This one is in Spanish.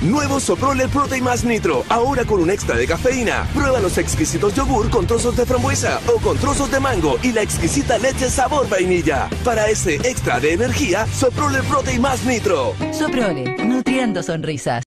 Nuevo Soprole Protein más Nitro, ahora con un extra de cafeína. Prueba los exquisitos yogur con trozos de frambuesa o con trozos de mango y la exquisita leche sabor vainilla. Para ese extra de energía, Soprole Protein más Nitro. Soprole, nutriendo sonrisas.